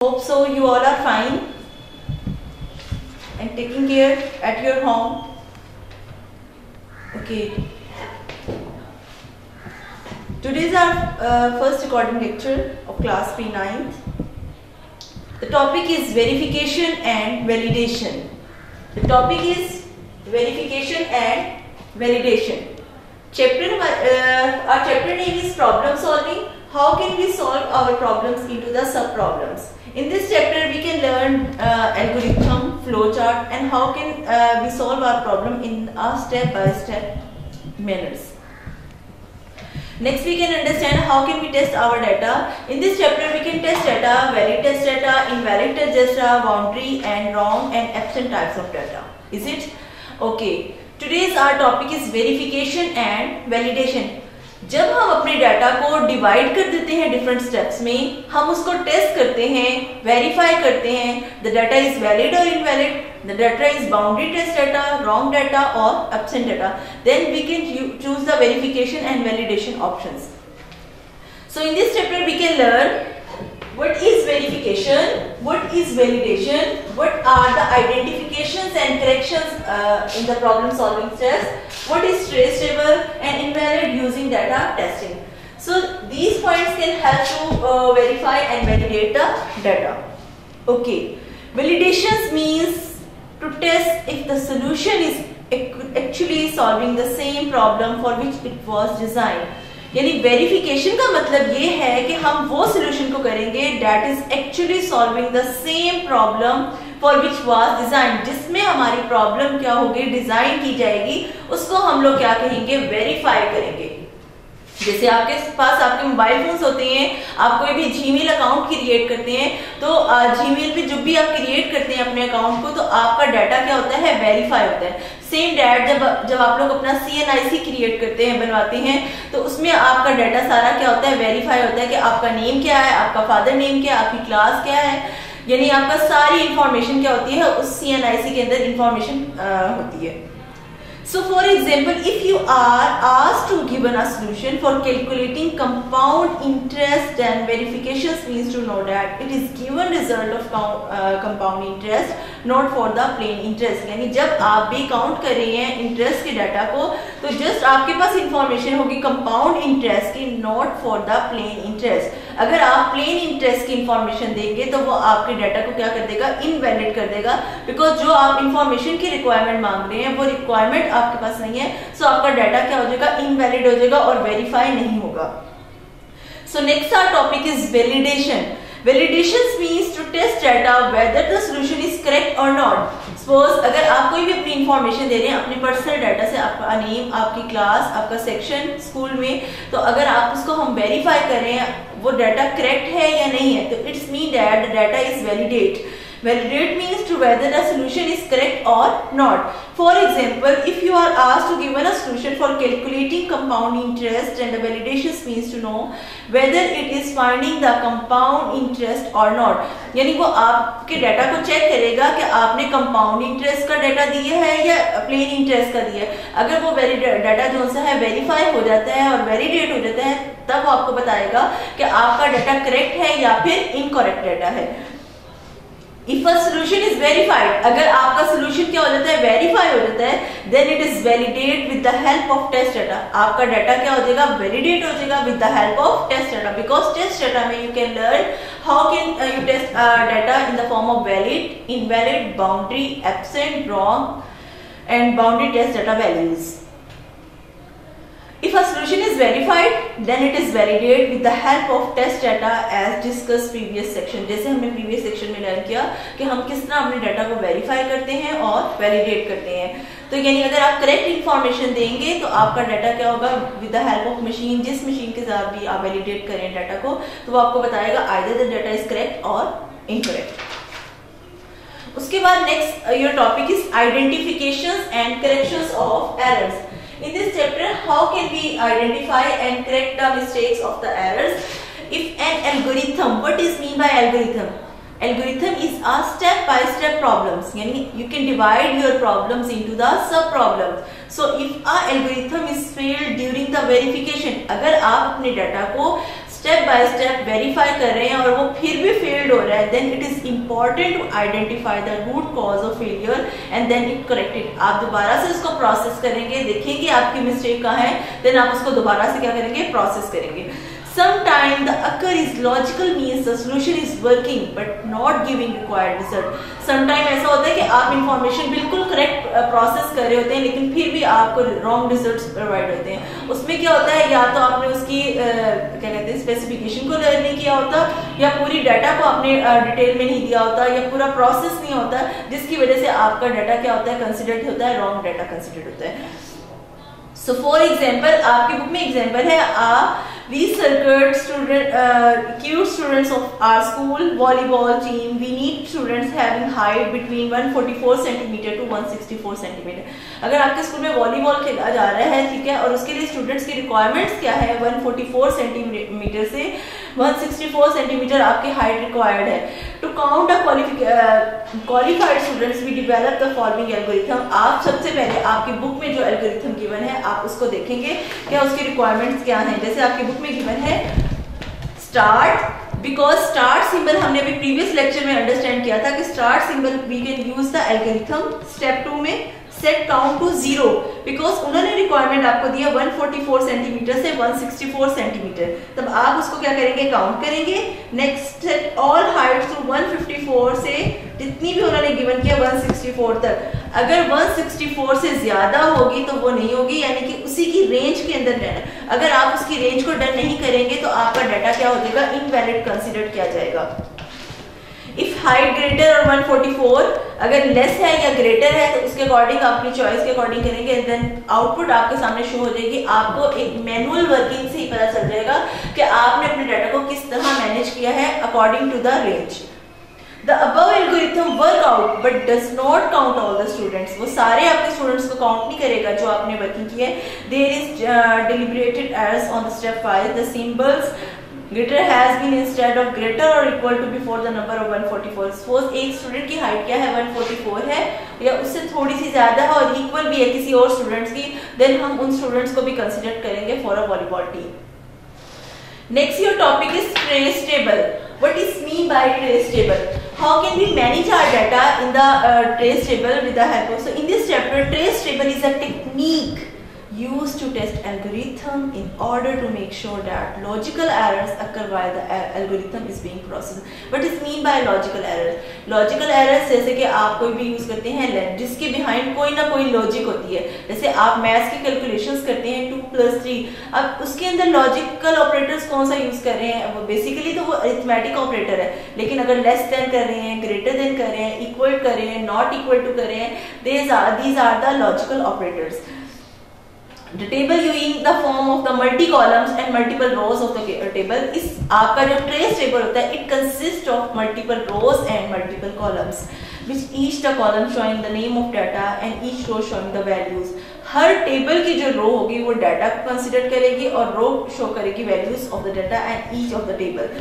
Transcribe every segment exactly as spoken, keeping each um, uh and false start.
Hope so you all are fine and taking care at your home. Okay. Today is our uh, first recording lecture of class P ninth. The topic is verification and validation. The topic is verification and validation. Chapter uh, our chapter name is problem solving. How can we solve our problems into the sub problems? In this chapter we can learn uh, algorithm, flowchart, and how can uh, we solve our problem in a step by step manners. Next we can understand how can we test our data. In this chapter we can test data, valid test data, invalid test data, boundary and wrong and absent types of data. Is it? Okay. Today's our topic is verification and validation. जब हम अपने data को divide कर देते हैं different steps में, हम उसको टेस्ट करते हैं, वेरीफाई करते हैं, द डाटा इज वैलिड और invalid, the data is boundary test data, wrong data और absent data, then we can choose the verification and validation options. So in this chapter we can learn what is verification, what is validation, what are the identifications and corrections uh, in the problem solving steps, what is traceable and invalid using data testing. So these points can help to uh, verify and validate the data. Okay, validations means to test if the solution is actually solving the same problem for which it was designed. यानी verification का मतलब ये है कि हम वो solution को करेंगे that is actually solving the same problem for which was design. जिसमें हमारी प्रॉब्लम क्या होगी, डिजाइन की जाएगी, उसको हम लोग क्या कहेंगे, वेरीफाई करेंगे. जैसे आपके पास आपके मोबाइल फोन्स होते हैं, आप कोई भी जीमेल अकाउंट क्रिएट करते हैं, तो जीमेल पे जब भी आप क्रिएट करते हैं अपने अकाउंट को, तो आपका डाटा क्या होता है, वेरीफाई होता है. सेम डैट जब जब आप लोग अपना सी एन आई सी क्रिएट करते हैं, बनवाते हैं, तो उसमें आपका डाटा सारा क्या होता है, वेरीफाई होता है कि आपका नेम क्या है, आपका फादर नेम क्या है, आपकी क्लास क्या है, यानी आपका सारी इंफॉर्मेशन क्या होती है उस सी एन आई सी के अंदर इंफॉर्मेशन होती है. So for example, if you are asked to give a solution for calculating compound interest, then verifications means to know that it is given result of uh, compound interest, not for the plain interest. यानी जब आप भी count कर रहे हैं interest के data को, तो जस्ट आपके पास इंफॉर्मेशन होगी कंपाउंड इंटरेस्ट की, not for the plain interest. अगर आप प्लेन इंटरेस्ट की इंफॉर्मेशन देंगे तो वो आपके डाटा को क्या कर देगा, इनवैलिड कर देगा, बिकॉज जो आप इंफॉर्मेशन की रिक्वायरमेंट मांग रहे हैं वो रिक्वायरमेंट आपके पास नहीं है. सो so आपका डाटा क्या हो जाएगा, इनवैलिड हो जाएगा और वेरीफाई नहीं होगा. So next our topic is validation. Validation means to test data whether the solution is correct or not. Suppose अगर आप कोई भी अपनी इंफॉर्मेशन दे रहे हैं अपने पर्सनल डाटा से, आपका नेम, आपकी क्लास, आपका सेक्शन स्कूल में, तो अगर आप उसको हम वेरीफाई कर रहे हैं वो डाटा करेक्ट है या नहीं है, तो it's mean that the data is validate. Validate means to whether the solution is correct or not. For example, if you are asked to give a solution for calculating compound interest, and the validation means to know whether it is finding the compound interest or not. यानी वो आपके data को check करेगा कि आपने compound interest का data दिया है या प्लेन इंटरेस्ट का दिया है. अगर वो डाटा जो सा है वेरीफाई हो जाता है और वैलिडेट हो जाता है, तब वो आपको बताएगा कि आपका डाटा करेक्ट है या फिर इनकरेक्ट डाटा है. If a solution is verified, अगर आपका solution क्या हो जाता है, वेरीफाई हो जाता है, then it is validate with the help of test data. आपका डाटा क्या हो जाएगा, validate हो जाएगा with the help of test data, because test data में you can learn how can uh, you test uh, data in the form of valid, invalid, boundary, absent, wrong, and boundary test data values. If a solution is verified, then it is validated with the help of test data as discussed previous section. जैसे हमने previous section में learn किया कि हम किस तरह अपने data को वेरीफाई करते हैं और वैलिडेट करते हैं. तो यानी अगर आप करेक्ट इंफॉर्मेशन देंगे तो आपका डाटा क्या होगा, with the help of machine, जिस मशीन के साथ भी आप वैलिडेट करें डाटा को, तो वो आपको बताएगा either the data is correct और इनकरेक्ट. उसके बाद next your topic is identifications and corrections of errors. In this chapter, how can we identify and correct the mistakes of the errors? If an algorithm, what is mean by algorithm? Algorithm is a step-by-step problems. Yani you can divide your problems into the sub-problems. So if a algorithm is failed during the verification, अगर आप अपने data को step by step verify कर रहे हैं और वो फिर भी फेल्ड हो रहा है, then it is important to identify the root cause of failure and then it corrected. आप दोबारा से उसको प्रोसेस करेंगे, देखेंगे आपकी मिस्टेक कहाँ है, देन आप उसको दोबारा से क्या करेंगे, प्रोसेस करेंगे। Sometimes the occur is logical means the solution is working but not giving required result. Sometimes ऐसा होता है कि आप इंफॉर्मेशन बिल्कुल करेक्ट प्रोसेस कर रहे होते हैं लेकिन फिर भी आपको रॉन्ग रिजल्ट्स प्रोवाइड होते हैं। उसमें क्या होता है, या तो आपने उसकी uh, क्या कहते हैं स्पेसिफिकेशन को लर्न नहीं किया होता, या पूरी डाटा को आपने डिटेल uh, में नहीं दिया होता, या पूरा प्रोसेस नहीं होता, जिसकी वजह से आपका डाटा क्या होता है, कंसिडर्ड होता है, रॉन्ग डाटा कंसिडर्ड होता है। सो फॉर एग्जाम्पल, आपकी बुक में एग्जाम्पल है, ah we circuit student uh, cute students of our school volleyball team. We need students having height between one forty-four centimeter to one sixty-four centimeter. अगर आपके school में volleyball खेला जा रहा है, ठीक है, और उसके लिए स्टूडेंट्स की रिक्वायरमेंट्स क्या है, one forty-four सेंटीमीटर से one sixty-four सेंटीमीटर आपकी हाइट रिक्वायर्ड है। To count a qualified students we develop the following algorithm. आप सबसे पहले आपकी बुक में जो एल्गोरिथम गिवन है आप उसको देखेंगे, क्या उसकी रिक्वायरमेंट्स क्या हैं। जैसे आपकी बुक में गिवन है स्टार्ट, बिकॉज स्टार्ट सिंबल हमने अभी प्रीवियस लेक्चर में अंडरस्टैंड किया था कि start symbol we can use the algorithm step two में set count to zero, because उन्होंने रिक्वायरमेंट आपको दिया one forty-four सेंटीमीटर से one sixty-four सेंटीमीटर, तब आप उसको क्या करेंगे, काउंट करेंगे। Next set all heights to one fifty-four से जितनी भी उन्होंने गिवन किया one sixty-four तक, अगर one sixty-four से ज्यादा होगी तो वो नहीं होगी, यानी कि उसी की रेंज के अंदर रहना। अगर आप उसकी रेंज को डन नहीं करेंगे तो आपका डाटा क्या हो जाएगा, इनवैलिड कंसिडर किया जाएगा। इफ हाइट ग्रेटर और one forty-four अगर लेस है या ग्रेटर है तो उसके अकॉर्डिंग अपनी चॉइस के अकॉर्डिंग करेंगे, देन आउटपुट आपके सामने शो हो जाएगी। आपको एक मैनुअल वर्किंग से ही पता चल जाएगा कि आपने अपने डाटा को किस तरह मैनेज किया है according to the range. The above algorithm work out but does not count all the students. वो सारे आपके स्टूडेंट्स को काउंट नहीं करेगा जो आपने वर्किंग की है। There is uh, deliberated errors on the step five. The symbols greater has been instead of greater or equal to before the number of one forty-four. Suppose एक स्टूडेंट की height क्या है, one forty-four है, या उससे थोड़ी सी ज्यादा है और इक्वल भी है किसी और स्टूडेंट्स की, देन हम उन स्टूडेंट्स को भी कंसिडर करेंगे for a volleyball team. Next, your topic is trace table. What is mean by trace table? How can we manage our data in the uh, trace table with the help of? So in this chapter, trace table is a technique used to test algorithm in order to make sure that logical errors occur while the algorithm is being processed. What is mean by logical errors? Logical errors जैसे कि आप कोई भी use करते हैं जिसके behind कोई ना कोई लॉजिक होती है। जैसे आप मैथ्स की कैलकुलेशंस करते हैं two plus three, अब उसके अंदर लॉजिकल ऑपरेटर्स कौन सा यूज कर रहे हैं, वो बेसिकली तो वो अरिथमेटिक ऑपरेटर है, लेकिन अगर लेस देन कर रहे हैं, ग्रेटर देन कर रहे हैं, इक्वल कर रहे हैं, नॉट इक्वल टू कर रहे हैं, these are these are the logical operators. The table using the form of the multi columns and multiple rows of the table. इस आपका जो trace table होता है, it consists of multiple rows and multiple columns, which each the column showing the name of data and each row showing the values. हर table की जो रो होगी वो डाटा को कंसिडर करेगी और रो शो करेगी values of the data and each of the table.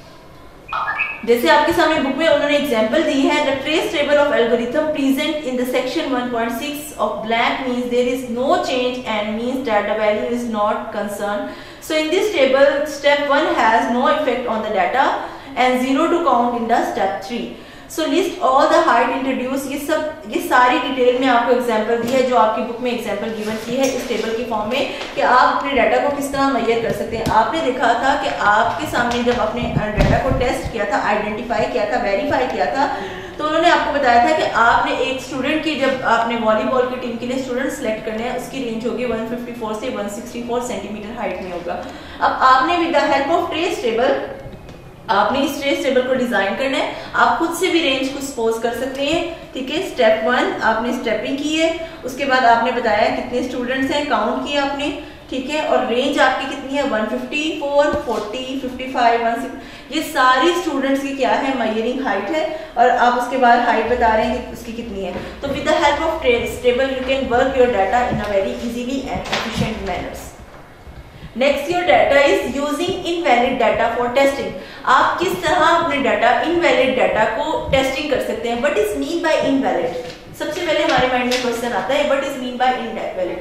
जैसे आपके सामने बुक में उन्होंने एग्जांपल दी है, the trace table of algorithm present in the section one point six of blank means there is no change and means that the value is not concern. So in this table step one has no effect on the data and zero to count in the step three. So list all the height introduce, ये सब ये सारी detail में आपको example दी है जो आपकी बुक में एग्जांपल गिवन की है इस टेबल की फॉर्म में कि आप अपने डाटा को किस तरह मेजर कर सकते हैं। आपने देखा था कि आपके सामने जब आपने डाटा को टेस्ट किया था, आइडेंटिफाई किया था, वेरीफाई किया था, तो उन्होंने आपको बताया था कि आपने एक स्टूडेंट की, जब आपने वॉलीबॉल की टीम के लिए स्टूडेंट सेलेक्ट करने हैं, उसकी रेंज होगी one fifty-four से one sixty-four सेंटीमीटर हाइट में होगा। अब आपने with the help of trace table आपने इस ट्रेस टेबल को डिजाइन करना है। आप खुद से भी रेंज को सपोज कर सकते हैं, ठीक है। स्टेप वन आपने स्टेपिंग की है, उसके बाद आपने बताया कितने स्टूडेंट्स हैं, काउंट किया आपने, ठीक है, और रेंज आपकी कितनी है one fifty-four, forty, fifty-five, one sixty, ये सारी स्टूडेंट्स की क्या है, मेजरिंग हाइट है, और आप उसके बाद हाइट बता रहे हैं कि उसकी कितनी है। तो with the help of trace table you can work your data in a very easily and efficient manners. Next, your data is using invalid data for testing. आप किस तरह अपने डाटा इनवैलिड डाटा को टेस्टिंग कर सकते हैं। What is mean by invalid? सबसे पहले हमारे माइंड में क्वेश्चन आता है, what is mean by invalid?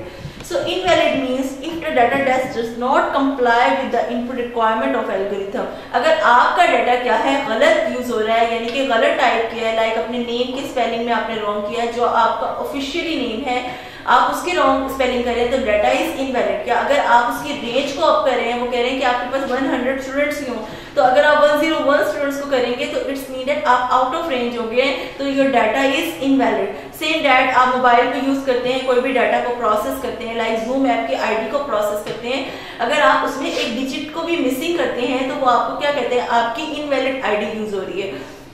So invalid means if the data test does not comply with the input requirement of algorithm. अगर आपका डाटा क्या है गलत यूज हो रहा है, यानी कि गलत टाइप किया है, लाइक अपने नेम के स्पेलिंग में आपने रॉन्ग किया है, जो आपका ऑफिशियली नेम है आप उसके रॉन्ग स्पेलिंग कर रहे हैं, तो डाटा इज इनवैलिड। क्या अगर आप उसकी रेंज को अप कर रहे हैं, वो कह रहे हैं कि आपके पास सौ स्टूडेंट्स ही हो, तो अगर आप एक सौ एक स्टूडेंट्स को करेंगे तो इट्स मीन आप आउट ऑफ रेंज हो गए, तो your data is invalid. Same that आप मोबाइल पे यूज करते हैं, कोई भी डाटा को प्रोसेस करते हैं, लाइक जूम ऐप की आईडी को प्रोसेस करते हैं, अगर आप उसमें एक डिजिट को भी मिसिंग करते हैं तो वो आपको क्या कहते हैं, आपकी इनवैलिड आईडी यूज हो रही है,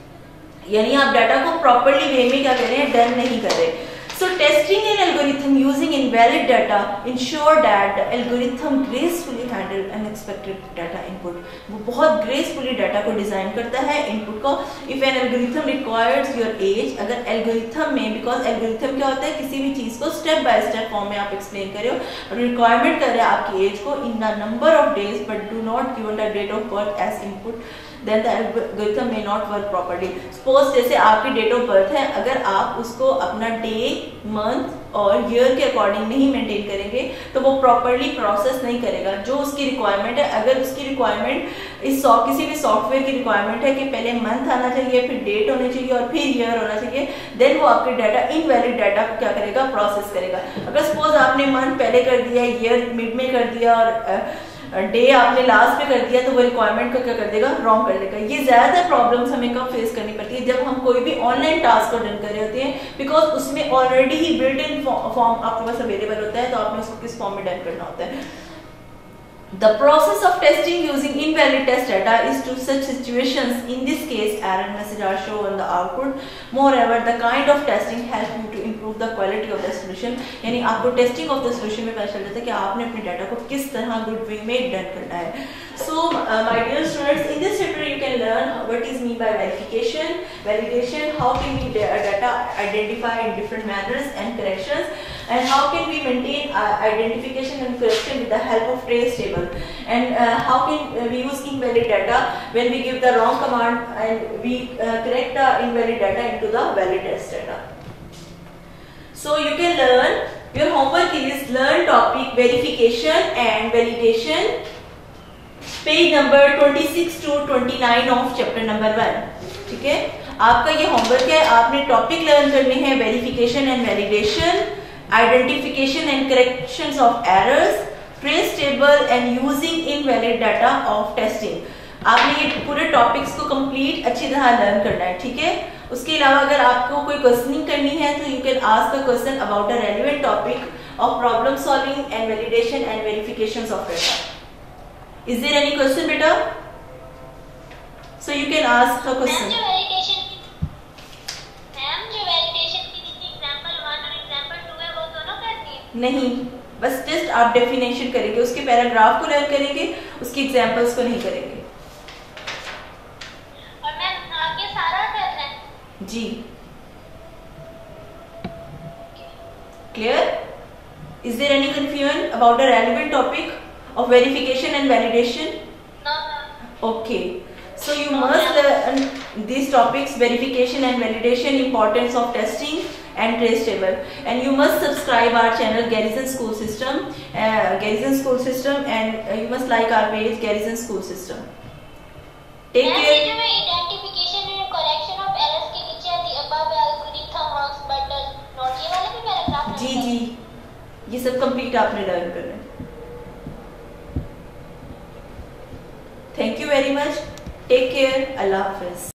यानी आप डाटा को प्रॉपरली वे में क्या कर रहे हैं, डन नहीं कर रहे। So testing an algorithm using invalid data ensure that the algorithm gracefully handle unexpected data input. वो बहुत gracefully डाटा को डिजाइन करता है, इनपुट को। If an algorithm requires your age, अगर algorithm में, because algorithm क्या होता है, किसी भी चीज को step by step फॉर्म में आप एक्सप्लेन कर रहे हो और रिक्वायरमेंट कर रहे हैं आपकी एज को in the number of days but do not given the date of birth as input, then the algorithm may not work properly. Suppose जैसे आपकी डेट ऑफ बर्थ है, अगर आप उसको अपना डे, मंथ और ईयर के अकॉर्डिंग नहीं मेंटेन करेंगे तो वो प्रॉपरली प्रोसेस नहीं करेगा जो उसकी रिक्वायरमेंट है। अगर उसकी रिक्वायरमेंट इस सॉ किसी भी सॉफ्टवेयर की रिक्वायरमेंट है कि पहले मंथ आना चाहिए, फिर डेट होनी चाहिए और फिर ईयर होना चाहिए, देन वो आपके डाटा इनवैलिड डाटा को क्या करेगा, प्रोसेस करेगा। अगर सपोज आपने मंथ पहले कर दिया, ईयर मिड में कर दिया और डे आपने लास्ट पे कर दिया, तो वो रिक्वायरमेंट को क्या कर देगा, रॉन्ग कर देगा। ये ज्यादातर प्रॉब्लम्स हमें कब फेस करनी पड़ती है, जब हम कोई भी ऑनलाइन टास्क को डन कर रहे होते हैं, बिकॉज उसमें ऑलरेडी ही बिल्ट इन फॉर्म आपके पास अवेलेबल होता है, तो आपने उसको किस फॉर्म में डन करना होता है। The process of testing using invalid test data is to such situations. In this case, error messages are shown on the output. Moreover, the kind of testing help you to improve the quality of the solution. यानी आपको testing of the solution में पता चल जाता है कि आपने अपने डाटा को किस तरह गुड वे में डन करना है। So, uh, my dear students, in this chapter you can learn what is mean by verification, validation, how can we da data identify in different manners and corrections, and how can we maintain uh, identification and correction with the help of trace table, and uh, how can uh, we use invalid data when we give the wrong command and we uh, correct the invalid data into the valid test data. So you can learn, your homework is learn topic verification and validation, page number छब्बीस to उनतीस of chapter number one. ठीक है, आपका ये homework है, आपने topic learn करने हैं verification and validation, identification and corrections of errors, trace table and using invalid data of testing. आपने ये पूरे टॉपिक्स को कंप्लीट अच्छी तरह लर्न करना है। ठीक है, उसके अलावा अगर आपको कोई क्वेश्चनिंग करनी है तो you can ask a question about a relevant topic of problem solving and validation and verifications of data. Is there any question, beta? So you can ask a question. Ma'am जो validation ma'am जो validation की जैसे example one और example two है वो दोनों करनी है? नहीं, बस जस्ट आप डेफिनेशन करेंगे, उसके पैराग्राफ को लर्न करेंगे, उसकी एग्जांपल्स को नहीं करेंगे। और मैम आगे सारा करना है? जी। Clear? Is there any confusion about the relevant topic of verification and validation? No. Okay, so you must learn these topics: verification and validation, importance of testing and trace table, and you must subscribe our channel Garrison School System, uh, Garrison School System, and uh, you must like our page Garrison School System. Take ma'am care. ये जो मैं identification and correction of errors के नीचे the above algorithm works but does not, ये वाले भी paragraph? जी जी, ये सब कंप्लीट आपने लर्न करना है। Thank you very much. Take care. Allah Hafiz.